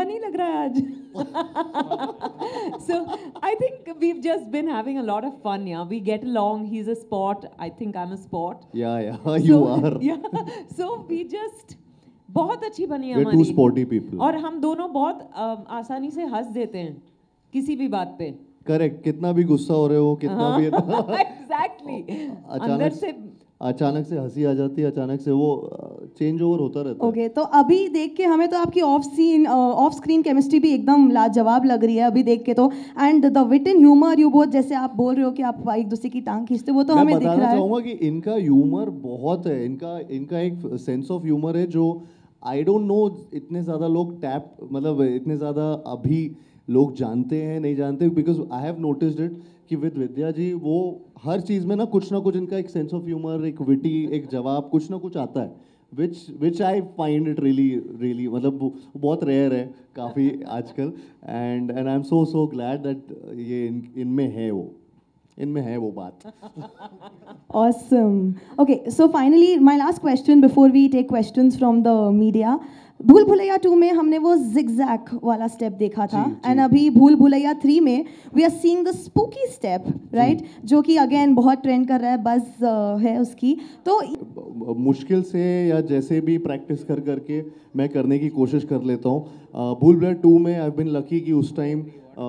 funny लग रहा है आज. So I think we've just been having a lot of fun. Yeah, we get along. He's a sport. I think I'm a sport. Yeah, you are. Yeah. So we just बहुत अच्छी बनी We're हमारी. two sporty people. और हम दोनों बहुत आसानी से हंस देते हैं किसी भी बात पे. करेक्ट. कितना भी गुस्सा हो रहे हो, कितना भी Exactly. अंदर से अचानक से हंसी आ जाती है, अचानक से वो चेंज ओवर होता रहता है. ओके, तो अभी देख के हमें तो आपकी ऑफ स्क्रीन केमिस्ट्री भी एकदम लाजवाब लग रही है अभी देख के तो. And the wit and humour you both, जैसे आप बोल रहे हो कि आप एक दूसरे की टांग खींचते हो, वो तो हमें दिख रहा है. मैं बताना चाहूँगा कि इनका ह्यूमर बहुत है. इनका एक सेंस ऑफ ह्यूमर है जो आई डोंट नो इतने ज़्यादा लोग मतलब इतने ज़्यादा अभी लोग जानते हैं नहीं जानते. Because I have noticed it कि विद विद्या जी वो हर चीज़ में ना कुछ इनका एक सेंस ऑफ ह्यूमर, एक विटी, एक जवाब, कुछ ना कुछ आता है. Which I find it really मतलब बहुत रेयर है काफ़ी आजकल. And I am so glad that ये इनमें है वो बात. Awesome. Okay, so finally my last question before we take questions from the media. भूल भुलैया 2 में हमने वो zigzag वाला स्टेप देखा था, एंड अभी भूल भुलैया 3 में we are seeing the spooky step, right, जो कि अगेन बहुत ट्रेंड कर रहा है, बज़ है उसकी. तो मुश्किल से या जैसे भी प्रैक्टिस करके मैं करने की कोशिश कर लेता हूँ. भूल भुलैया 2 में आई हैव बीन लकी कि उस टाइम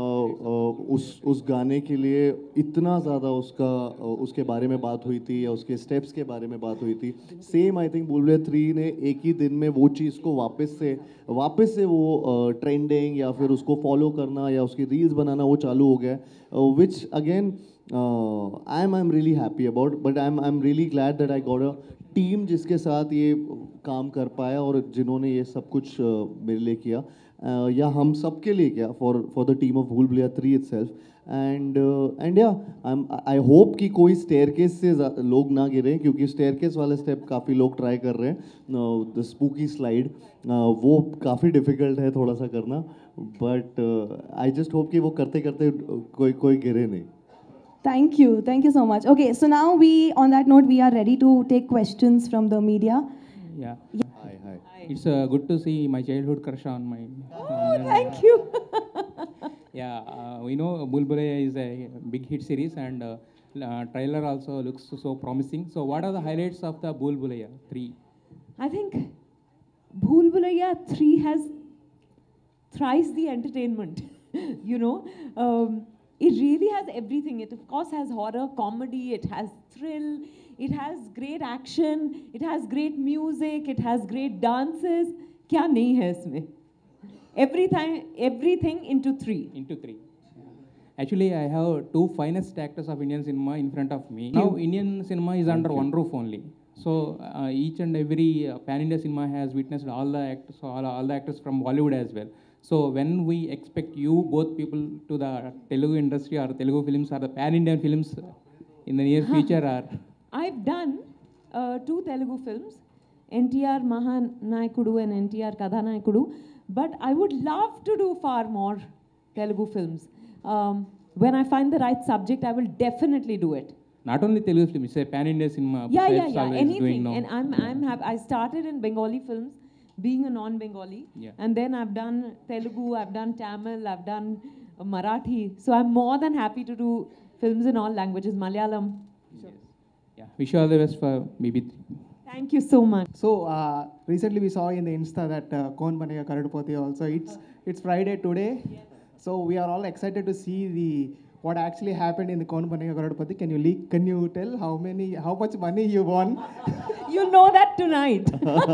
उस गाने के लिए इतना ज़्यादा उसके बारे में बात हुई थी या उसके स्टेप्स के बारे में बात हुई थी. सेम आई थिंक भूल भुलैया 3 ने एक ही दिन में वो चीज़ को वापस से वो ट्रेंडिंग या फिर उसको फॉलो करना या उसकी रील्स बनाना वो चालू हो गया. Which again I am really happy about. But I am really glad that I got a team जिसके साथ ये काम कर पाया और जिन्होंने ये सब कुछ मेरे लिए किया. या हम सब के लिए क्या, फॉर द टीम ऑफ भूल भुलैया 3 itself. एंड या आई होप कि कोई स्टेयरकेस से लोग ना गिरें, क्योंकि स्टेयरकेस वाला स्टेप काफ़ी लोग ट्राई कर रहे हैं. द स्पूकी स्लाइड वो काफ़ी डिफ़िकल्ट है थोड़ा सा करना. बट आई जस्ट होप कि वो करते करते कोई गिरे नहीं. thank you so much. Okay, so now on that note we are ready to take questions from the media. Yeah. Hi. It's good to see my childhood crush on my. Thank you. Yeah, we know Bhool Bhulaiya is a big hit series, and trailer also looks so promising. So, what are the highlights of the Bhool Bhulaiya 3? I think Bhool Bhulaiya 3 has thrice the entertainment. You know, it really has everything. It of course has horror, comedy, it has thrill, it has great action, it has great music, it has great dances. क्या नहीं है इसमें? Everything into 3. Actually, I have two finest actors of Indian cinema in front of me. Now, Indian cinema is under one roof only. So, each and every pan-India cinema has witnessed all the actors from Bollywood as well. So, when we expect you both people to the Telugu industry or Telugu films or the pan-Indian films in the near future? I've done 2 Telugu films, NTR Mahanayikudu and NTR Kadhanayikudu, but I would love to do far more Telugu films. When I find the right subject, I will definitely do it. Not only Telugu films, it's a pan-India cinema. Yeah. Anything. And I'm happy. I started in Bengali films, being a non-Bengali, and then I've done Telugu, I've done Tamil, I've done Marathi. So I'm more than happy to do films in all languages, Malayalam. Yes. Yeah, wish you all the best for BB3. Thank you so much. So recently we saw in the Insta that Kaun Banega Karodpati also. It's Friday today, so we are all excited to see what actually happened in the Kaun Banega Karodpati. Can you tell how much money you won? You'll know that tonight.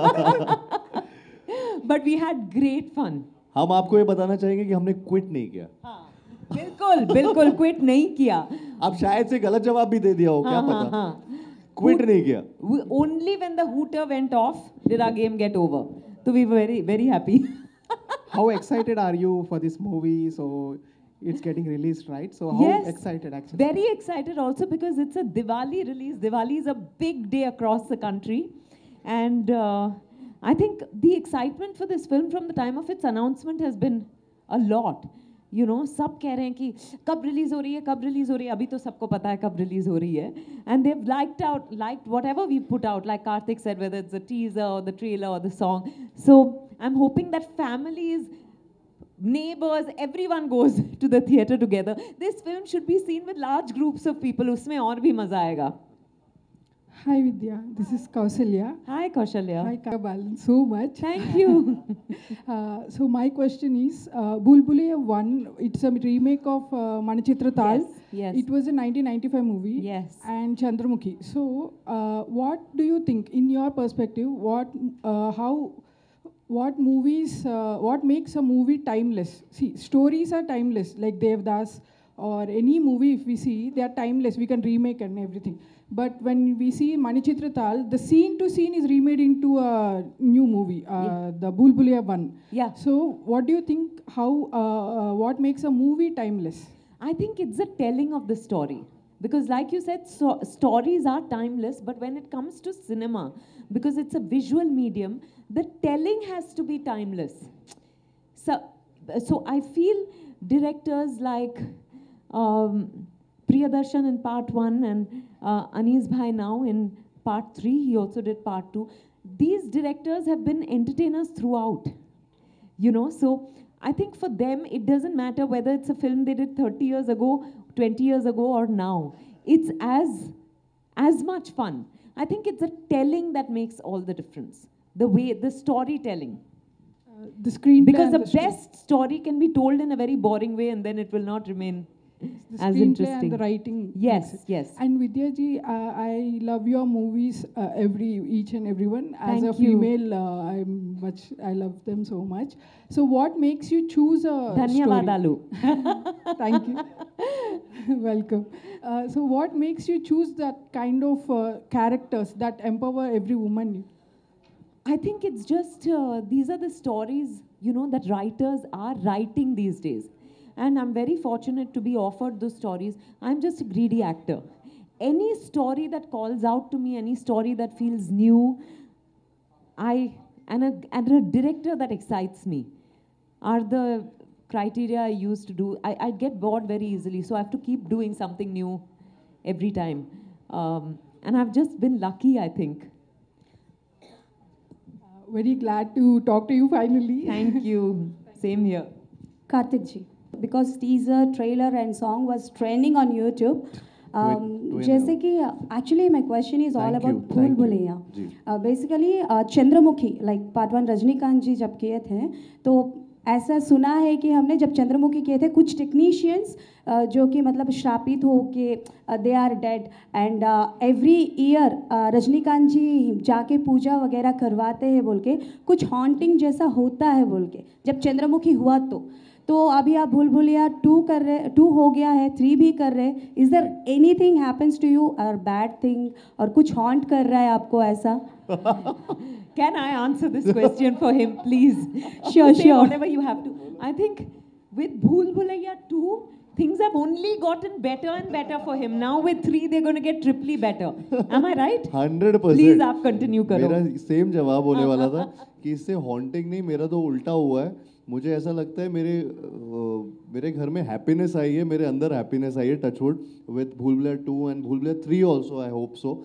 But we had great fun. हम आपको ये बताना चाहेंगे कि हमने quit नहीं किया. बिल्कुल क्विट नहीं किया. आप शायद से गलत जवाब भी दे दिया हो, क्या पता. क्विट नहीं किया. Only when the hooter went off did our game get over. So we were very, very happy. How excited are you for this movie? So it's getting released, right? So how excited actually? Very excited also because it's a Diwali release. Diwali is a big day across the country. And I think the excitement for this film from the time of its announcement has been a lot. You know, सब कह रहे हैं कि कब release हो रही है. अभी तो सबको पता है कब रिलीज हो रही है. And they've liked whatever we put out, like Karthik said, whether it's a teaser or the trailer or the song. So I'm hoping that families neighbors, everyone goes to the theatre together. This film should be seen with large groups of people. उसमें और भी मजा आएगा. Hi Vidya, this is Kausalya. Hi Kaushalya. Hi Kabalan, so much. Thank you. So my question is, Bhool Bhulaiyaa 1, it's a remake of Manichitra Tal. Yes, yes. It was a 1995 movie. Yes. And Chandramukhi. So what do you think, in your perspective, what movies, what makes a movie timeless? See, stories are timeless, like Devdas or any movie if we see, they are timeless, we can remake and everything. But when we see Manichitra Tal, the scene to scene is remade into a new movie, the Bhool Bhulaiyaa 1. Yeah. So what do you think, what makes a movie timeless? I think it's the telling of the story. Because like you said, stories are timeless, but when it comes to cinema, because it's a visual medium, the telling has to be timeless. So I feel directors like Priyadarshan in part 1 and Anees Bhai now in part 3, he also did part 2. These directors have been entertainers throughout, you know, so I think for them, it doesn't matter whether it's a film they did 30 years ago, 20 years ago or now. It's as much fun. I think it's the telling that makes all the difference. The way, the storytelling. The screenplay. Because and the best story can be told in a very boring way and then it will not remain the as screenplay interesting. and the writing. Yes, makes it. yes. And Vidya ji, I love your movies, each and everyone. As Thank a you. female, I love them so much. So what makes you choose a Dhanyavadalu. story? Thank you. Welcome. So what makes you choose that kind of characters that empower every woman? I think it's just, these are the stories, you know, that writers are writing these days. And I'm very fortunate to be offered those stories. I'm just a greedy actor. Any story that calls out to me, any story that feels new, and a director that excites me are the criteria I use to do. I get bored very easily, so I have to keep doing something new every time. And I've just been lucky, I think. Very glad to talk to you finally. Thank you. Same here. Karthik ji, because teaser, trailer and song was trending on YouTube. जैसे कि actually my question is all about भूल Bhulaiyaa. Basically Chandramukhi like part 1 Rajinikanth जी जब किए थे तो ऐसा सुना है कि हमने जब चंद्रमुखी किए थे कुछ टेक्नीशियंस जो कि मतलब श्रापित हो के they are dead and every year Rajinikanth ji जाके पूजा वगैरह करवाते हैं बोल के कुछ हॉन्टिंग जैसा होता है बोल के जब चंद्रमुखी हुआ तो अभी आप भूल भुलैया 2 हो गया है 3 भी कर रहे हैं. Is there anything happens to you और बैड थिंग और कुछ हॉन्ट कर रहा है आपको ऐसा? Can I answer this question for him, please? Sure, Say sure. whatever you have to. I think with Bhool Bhulaiyaa 2, things have only gotten better and better for him. Now with 3, they're going to get triply better. Am I right? 100%. Please, आप continue करो. मेरा same जवाब होने वाला था कि इससे haunting नहीं, मेरा तो उल्टा हुआ है. मुझे ऐसा लगता है मेरे घर में हैप्पीनेस आई है, मेरे अंदर हैप्पीनेस आई है, टचवुड, विद भूल Bhulaiyaa 2 and Bhool Bhulaiyaa 3 also, I hope so.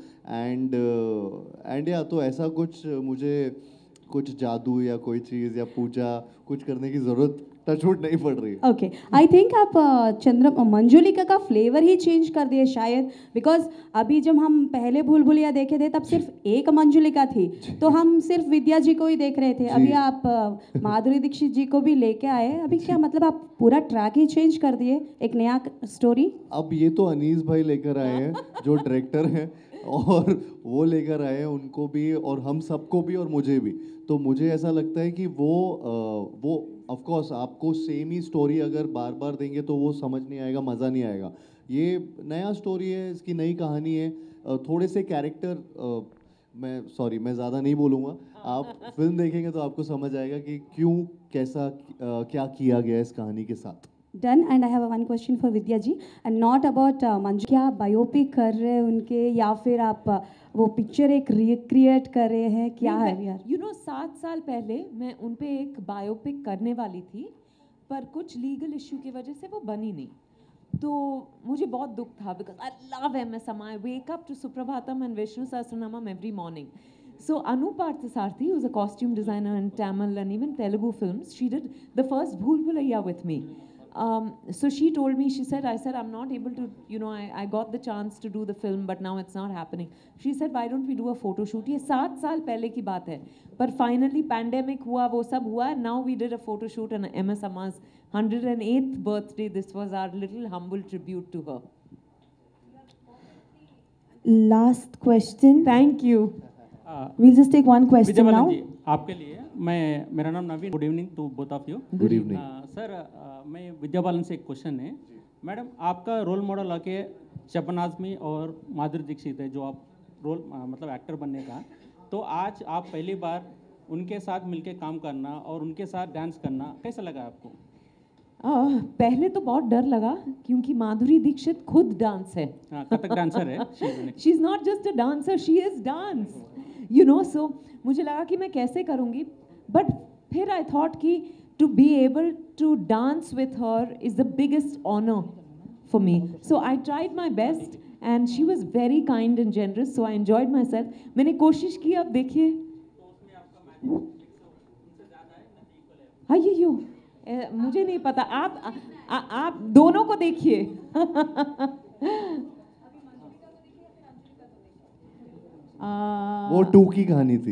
And या तो ऐसा कुछ मुझे कुछ जादू या कोई चीज़ या पूजा कुछ करने की ज़रूरत टचवुड नहीं पड़ रही. ओके, आई थिंक आप मंजुलिका का फ्लेवर ही चेंज कर दिए शायद, बिकॉज अभी जब हम पहले भूल भुलैया देखे थे तब सिर्फ एक मंजुलिका थी तो हम सिर्फ विद्या जी को ही देख रहे थे. अभी आप माधुरी दीक्षित जी को भी लेके आए, अभी क्या मतलब आप पूरा ट्रैक ही चेंज कर दिए, एक नया स्टोरी? अब ये तो अनीस भाई लेकर आए हैं जो डायरेक्टर हैं, और वो लेकर आए हैं उनको भी और हम सबको भी और मुझे भी. तो मुझे ऐसा लगता है कि वो ऑफ कोर्स आपको सेम ही स्टोरी अगर बार बार देंगे तो वो समझ नहीं आएगा, मज़ा नहीं आएगा. ये नया स्टोरी है, इसकी नई कहानी है, थोड़े से कैरेक्टर मैं ज़्यादा नहीं बोलूँगा, आप फिल्म देखेंगे तो आपको समझ आएगा कि क्यों कैसा क्या किया गया इस कहानी के साथ. Done. And I have one question for Vidya ji and not about Manju. क्या बायोपिक कर रहे हैं उनके या फिर आप वो पिक्चर एक रिक्रिएट कर रहे हैं, क्या है यार? यू नो 7 साल पहले मैं उन पे एक बायोपिक करने वाली थी, पर कुछ लीगल इश्यू की वजह से वो बनी नहीं. तो मुझे बहुत दुख था because I love MSM. I wake up to Suprabhatam and Vishnu Sahasranamam every morning. So Anu Parthasarathy, who's a costume designer in Tamil and even Telugu films, she did the first Bhool Bhulaiya with me. So she told me, I said, I'm not able to, I got the chance to do the film, but now it's not happening. She said, why don't we do a photo shoot? ये 7 साल पहले की बात है. But finally pandemic हुआ, वो सब हुआ, and now we did a photo shoot on MS Amma's 108th birthday. This was our little humble tribute to her. Last question. Thank you. We'll just take one question Vijay now. बालन जी, आपके लिए मेरा नाम Naveen. Good evening to both of you. Good evening. Sir, मैं विजय बालन से एक question है. Madam, आपका role model आके शबनाज आज़मी और माधुरी दीक्षित है, जो आप रोल मतलब एक्टर बनने का. तो आज आप पहली बार उनके साथ मिलके काम करना और उनके साथ डांस करना कैसा लगा आपको? पहले तो बहुत डर लगा, क्योंकि माधुरी दीक्षित खुद डांस है. कथक डांसर है. She is not just a dancer, she is dance, so मुझे लगा कि मैं कैसे करूँगी. बट फिर आई थॉट कि to be able to dance with her is the biggest honour for me. So I tried my best and she was very kind and generous, so I enjoyed myself. मैंने कोशिश की, अब देखिए. अय्यो, मुझे नहीं पता, आप दोनों को देखिए. वो 2 की कहानी थी.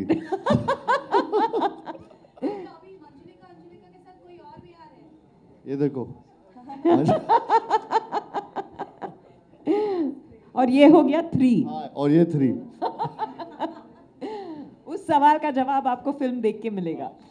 ये देखो. और ये हो गया 3. और ये 3. उस सवाल का जवाब आपको फिल्म देख के मिलेगा.